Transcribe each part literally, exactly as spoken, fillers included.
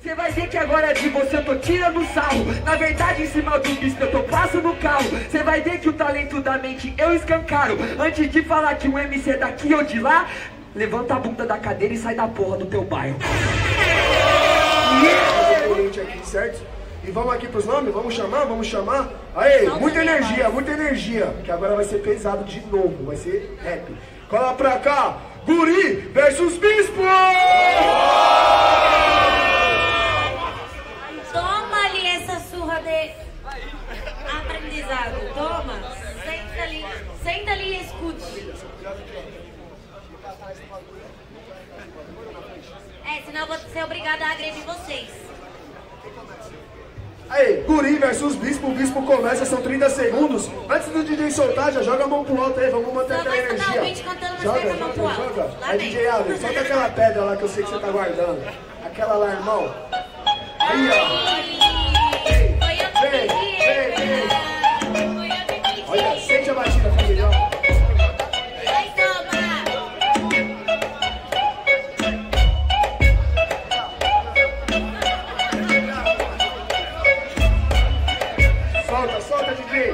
Cê vai ver que agora de você eu tô tirando sarro. Na verdade em cima do bispo eu tô passando no carro. Cê vai ver que o talento da mente eu escancaro. Antes de falar que um M C é daqui ou de lá, levanta a bunda da cadeira e sai da porra do teu bairro. Yeah! Aqui, certo? E vamos aqui pros nomes? Vamos chamar? Vamos chamar? Aí, muita energia, muita energia. Que agora vai ser pesado de novo, vai ser rap. Cola pra cá, Guri versus Bispo! Toma ali essa surra de aprendizado, toma. Senta ali, senta ali e escute. É, senão eu vou ser obrigada a agredir vocês. Aí, Guri versus Bispo, o Bispo começa, são trinta segundos. Antes do D J soltar, já joga a mão pro alto aí, vamos manter Só aquela vai escutar energia. o beat cantando, Joga, você com a mão pro joga, alto. joga. Lá Aí, vem. D J Alves, solta aquela pedra lá que eu sei que você tá guardando. Aquela lá, irmão. Aí, ó. Ai, foi eu que Vem, vem, pedi. vem. Foi eu que pedi. Olha, sente a batida, família, ó. Vai, toma. Solta, solta, D J.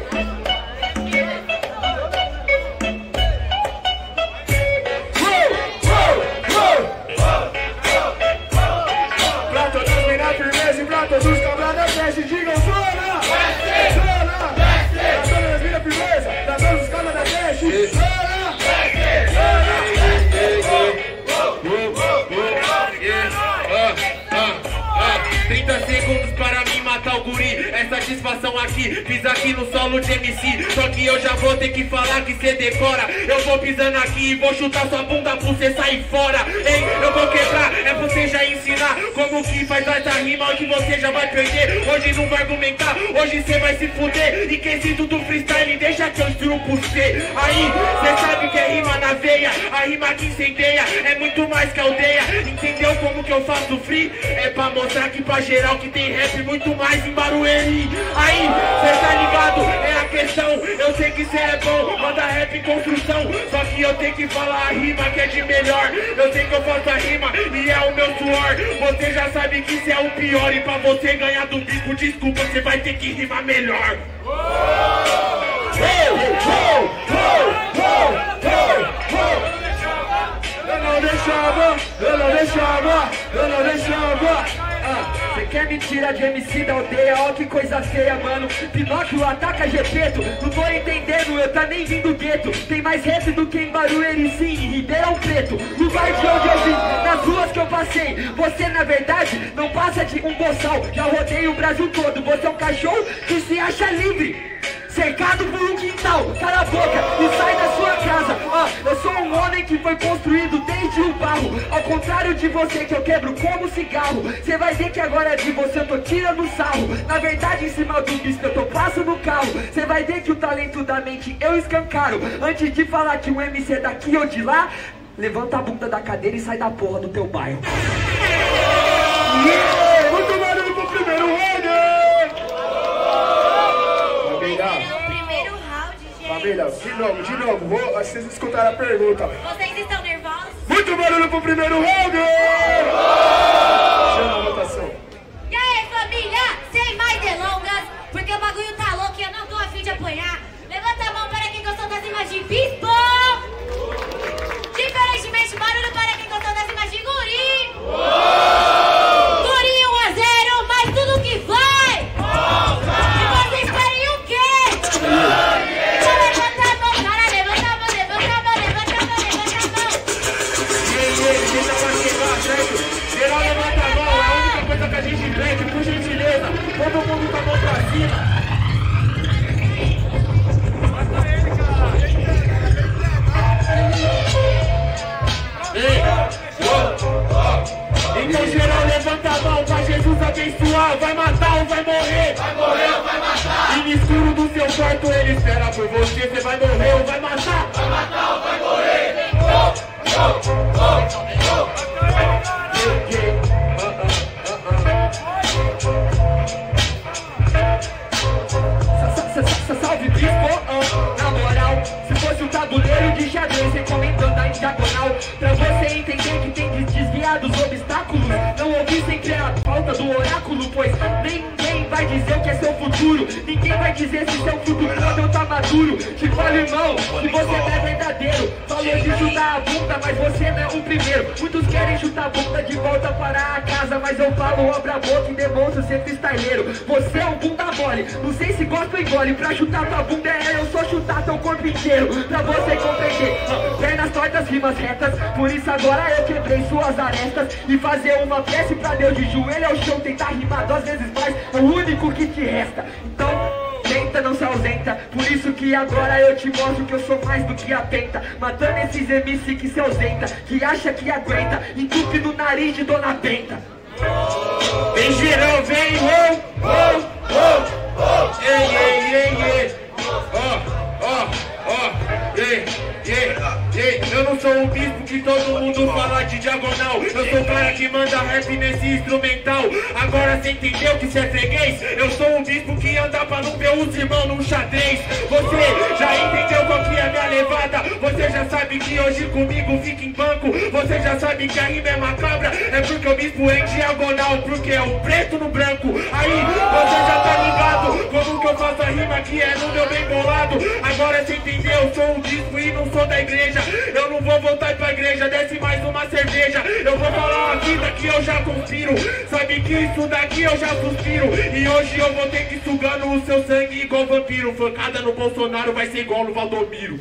Pra todos mirar firmeza e pra todos os camaradas teste, digam zona! Zona! Pra todas as miras firmeza, pra todos os camaradas teste, zona! trinta segundos para mim matar o Guri. É satisfação aqui, fiz aqui no solo de M C. Só que eu já vou ter que falar que cê decora. Eu vou pisando aqui e vou chutar sua bunda pra você sair fora. Ei, eu vou quebrar, é pra você já ensinar como que faz essa rima. Hoje você já vai perder, hoje não vai argumentar. Hoje cê vai se fuder. E quesito do freestyle, deixa que eu instruo pro cê. Aí, cê sabe que é rima na veia. A rima que incendeia é muito mais que aldeia. Entendeu como que eu faço free? É pra mostrar que pra geral que tem rap muito mais em Barueri. Aí, cê tá ligado? É a questão. Eu sei que cê é bom, manda rap em construção. Só que eu tenho que falar a rima que é de melhor. Eu sei que eu faço a rima e é o meu suor. Você já sabe que cê é o pior. E pra você ganhar do Bispo, desculpa, cê vai ter que rimar melhor. Eu não deixava, eu não deixava, eu não deixava. Cê quer me tirar de M C da aldeia, ó que coisa feia, mano. Pinóquio ataca Gepeto, não tô entendendo, eu tá nem vindo gueto. Tem mais rap do que em Barueri, sim, em Ribeirão Preto, lugar de onde eu vim, nas ruas que eu passei. Você na verdade não passa de um boçal, já rodei o Brasil todo. Você é um cachorro que se acha livre, cercado por um quintal. Cala a boca e sai da sua casa. Ó, eu sou um homem que foi construído desde o barro. Ao contrário de você que eu quebro como cigarro. Cê vai ver que agora de você eu tô tirando sarro. Na verdade em cima do bispo eu tô passando no carro. Cê vai ver que o talento da mente eu escancaro. Antes de falar que um M C é daqui ou de lá, levanta a bunda da cadeira e sai da porra do teu bairro. Yeah! Muito barulho pro primeiro round! Primeiro round, gente. Família, de novo, de novo, vou, acho que vocês escutaram a pergunta. Vocês estão nervosos? Muito barulho pro primeiro round! Chama a votação. E aí, família? Sem mais delongas, porque o bagulho tá louco e eu não tô afim de apanhar. Levanta a mão para quem gostou das rimas de Bispo. Diferentemente, barulho para quem gostou das rimas de Guri. Guri um a zero, mas tudo que vai. E vocês querem o quê? Só levanta a mão, cara, levanta a mão, levanta a mão, levanta a mão, levanta a mão. E aí, ele, deixa pra chegar, certo? Geral levanta a mão, é a única coisa que a gente pede, por gentileza. Todo mundo com a mão pra cima. Então geral levanta a mão pra Jesus abençoar. Vai matar ou vai morrer? Vai morrer ou vai matar? E no escuro do seu quarto ele espera por você. Você vai morrer ou vai matar? Vai matar ou vai morrer? Oh, oh, oh, oh. Yeah, yeah. Uh, uh, uh, uh. Salve Bispo, oh, na moral, se fosse um tabuleiro de xadrez recomendando a diagonal, pra você entender que tem que desviar dos obstáculos, não ouvir sem criar volta do oráculo, pois ninguém vai dizer o que é seu futuro. Ninguém vai dizer se seu futuro quando eu tá maduro. Te falo, irmão, que você não é verdadeiro. Falou de chutar a bunda, mas você não é o primeiro. Muitos querem chutar a bunda de volta para a casa, mas eu falo, abra a boca e demonstro ser freestyleiro. Você é um bunda mole, não sei se gosta ou engole. Pra chutar tua bunda é eu só chutar teu corpo inteiro. Pra você compreender, pernas tortas, rimas retas. Por isso agora eu quebrei suas arestas. E fazer uma prece pra Deus de joelho ao chão. Tentar rimar duas vezes mais é o único que te resta. Então tenta, não se ausenta. Por isso que agora eu te mostro que eu sou mais do que atenta. Matando esses M C que se ausenta, que acha que aguenta, entupe no nariz de Dona Benta. Vem girão, vem, oh, oh, oh, oh. Ei, ei, ei, ei. Ó, ó, ó, ei, ei, ei. Eu não sou o bispo que todo mundo fala de diagonal. Eu sou o cara que manda rap nesse instrumental. Agora cê entendeu que cê é freguês? Eu sou o bispo que anda pra não ver os irmãos num xadrez. Você já entendeu qual que é a minha levada? Você já sabe que hoje comigo fica em banco. Você já sabe que a rima é macabra. É porque o bispo é em diagonal, porque é o preto no branco. Aí você já tá ligado como que eu faço a rima que é no meu bem bolado. Agora cê entendeu, eu sou um bispo e não sou da igreja. Eu não vou voltar pra igreja, desce mais uma cerveja. Eu vou falar uma vida que eu já conspiro. Sabe que isso daqui eu já suspiro. E hoje eu vou ter que sugando o seu sangue igual vampiro. Fancada no Bolsonaro vai ser igual no Valdomiro.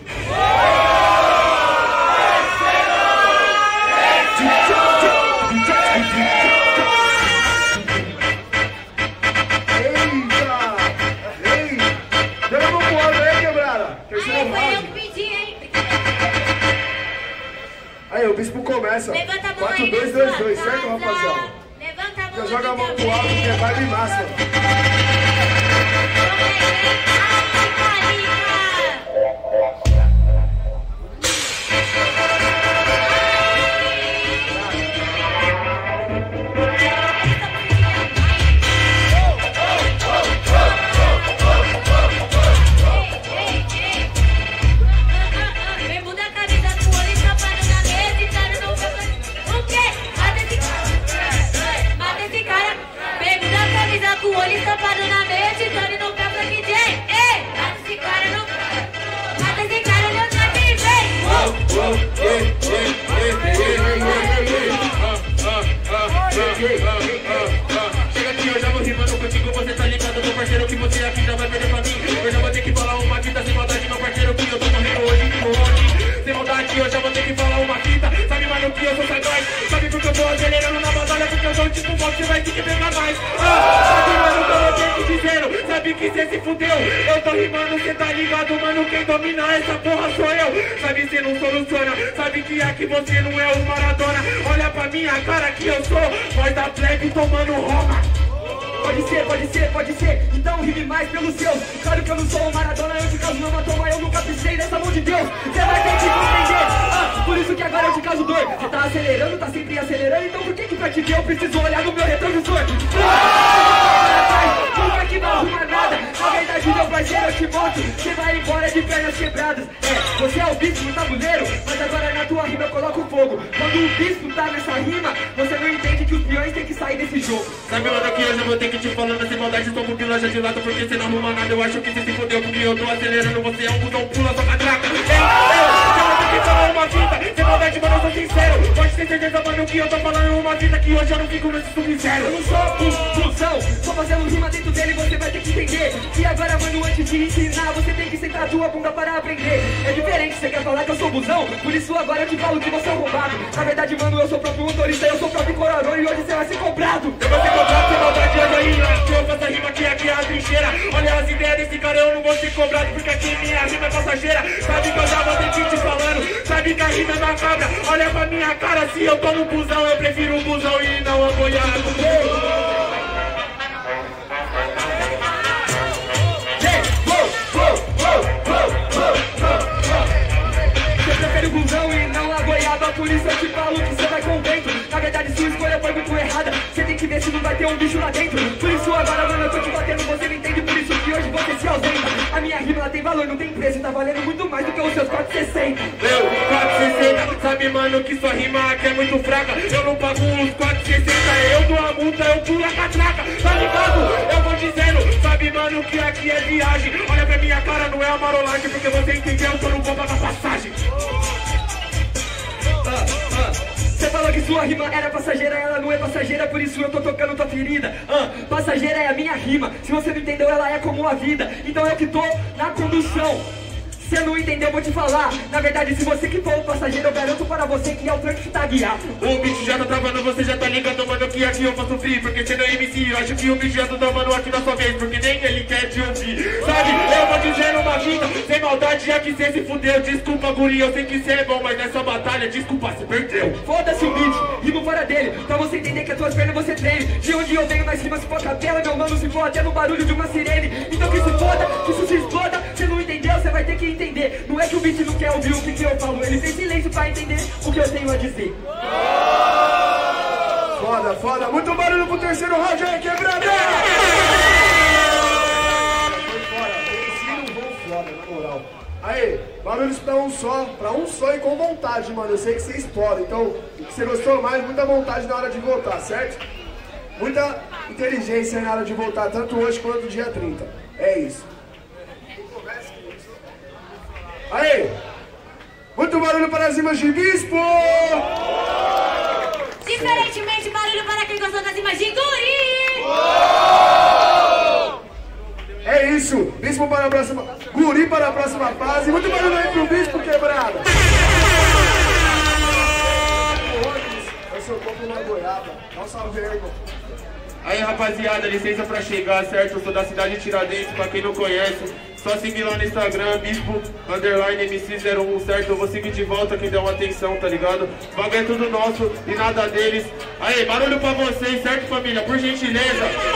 Aí, o bispo começa. Levanta a mão quatro, aí, dois, dois, sua dois, certo, casa. rapaziada? Levanta a mão. Já joga a mão aqui pro alto, que é vibe massa. Com o olho estampado na mesa e Tony não tá pra D J. Ei, mata esse cara, não. Mata esse cara, não tá quem vem. Chega aqui, eu já vou rimando contigo, você tá ligado, meu parceiro, que você aqui já vai perder pra mim. Eu já vou ter que falar uma fita sem maldade, meu parceiro, que eu tô morrendo hoje, que hoje. Sem maldade, eu já vou ter que falar uma fita. Sabe, mano, que eu sou sagaz. Sabe porque eu tô acelerando na batalha, porque eu sou tipo boxe, você vai ter que pegar mais. Ah, sabe, mano, que eu vou ter que dizer. Sabe que cê se fudeu. Eu tô rimando, cê tá ligado, mano, quem domina essa porra sou eu. Sabe, cê não soluciona. Sabe que aqui você não é o Maradona. Olha pra minha cara que eu sou voz da plebe tomando Roma. Pode ser, pode ser, pode ser, então rime mais pelos seus. Claro que eu não sou o Maradona, eu de caso não matou, mas eu nunca pisei nessa mão de Deus. Você vai ter que compreender, ah, por isso que agora eu te caso dor. Você tá acelerando, tá sempre acelerando, então por que que pra te ver eu preciso olhar no meu retrovisor? Nunca que não arruma nada, na verdade meu parceiro eu te mostro. Você vai embora de pernas quebradas. É, você é o bispo no tabuleiro, mas agora na tua rima eu coloco fogo. Quando o bispo tá nessa rima, você não entende que os peões têm que sair desse jogo. Sabe, mano, que eu já vou ter que te falando sem maldade, estou com pilancha de lado, porque você não arruma nada. Eu acho que você se fodeu, porque eu tô acelerando, você é um busão, pula sua catraca. Ei, eu, eu vou ter que falar uma fita, sem maldade, mano, eu sou sincero. Pode ter certeza, mano, que eu tô falando uma fita, que hoje eu não fico nesse sub-zero. Eu não sou um busão, só fazendo rima dentro dele, você vai ter que entender. E agora, mano, antes de ensinar, você tem que sentar a tua bunda para aprender. É diferente, você quer falar que eu sou busão, por isso agora eu te falo que você é um roubado. Na verdade, mano, eu sou o próprio motorista, eu sou o próprio coronel, e hoje você vai ser cobrado. Eu vou ser cobrado, sem maldade, olha aí, que eu faço a rima que aqui é a trincheira. Olha as ideias desse cara, eu não vou ser cobrado, porque aqui minha rima é passageira. Sabe que eu já vou ter que te falando, sabe que a rima é macabra. Olha pra minha cara, se eu tô no busão, eu prefiro o busão e não a boiada. Busão e não a goiaba, por isso eu te falo que você vai com o vento. Na verdade sua escolha foi muito errada, você tem que ver se não vai ter tem um bicho lá dentro. Por isso agora, mano, eu tô te batendo, você não entende. Por isso que hoje você se ausenta. A minha rima, ela tem valor, não tem preço. Tá valendo muito mais do que os seus quatrocentos e sessenta. Meu, quatrocentos e sessenta, sabe, mano, que sua rima aqui é muito fraca. Eu não pago os quatrocentos e sessenta, eu dou a multa, eu pulo a catraca. Tá ligado? Eu vou dizendo, sabe, mano, que aqui é viagem. Olha pra minha cara, não é a marolagem, porque você entendeu que eu não vou pagar passagem. Ah, ah. Você falou que sua rima era passageira, ela não é passageira, por isso eu tô tocando tua ferida. Ah, passageira é a minha rima, se você não entendeu, ela é como a vida. Então eu que tô na condução. Você não entendeu, eu vou te falar. Na verdade, se você que for o passageiro, eu garanto para você que é o trem que tá a guiar. O bicho já tá travando, você já tá ligando, mano, que aqui eu faço free. Porque você não é M C, eu acho que o bicho já tá travando aqui na sua vez, porque nem ele quer te ouvir. Sabe, eu vou dizendo uma vida, sem maldade, já que cê se fudeu. Desculpa, guri, eu sei que cê é bom, mas nessa batalha, desculpa, cê perdeu. Foda-se o beat, rimo fora dele, pra você entender que as tuas pernas você treme. De onde eu venho, mais rima se for capela, meu mano, se for até no barulho de uma sirene. Então que se foda, que isso se exploda, cê não entendeu, cê vai ter que entender. Não é que o beat não quer ouvir o que, que eu falo, ele fez silêncio pra entender o que eu tenho a dizer. Foda, foda, muito barulho pro terceiro round aí, quebrada! Foi fora, esse não vou foda, na moral. Aí, barulhos pra um só, pra um só e com vontade, mano. Eu sei que vocês podem, então, o que você gostou mais, muita vontade na hora de voltar, certo? Muita inteligência na hora de voltar, tanto hoje quanto dia trinta. É isso. Aí, muito barulho para as rimas de Bispo! Diferentemente, barulho para quem gostou das rimas de Guri! É isso, Bispo para a próxima, Guri para a próxima fase. Muito barulho aí pro Bispo, quebrada! É o seu corpo na goiaba, nossa verga. Aí, rapaziada, licença pra chegar, certo? Eu sou da cidade de Tiradentes, pra quem não conhece. Só seguir lá no Instagram, Bispo, underline M C zero um, certo? Eu vou seguir de volta quem der uma atenção, tá ligado? O bagulho é tudo nosso e nada deles. Aí, barulho pra vocês, certo, família? Por gentileza.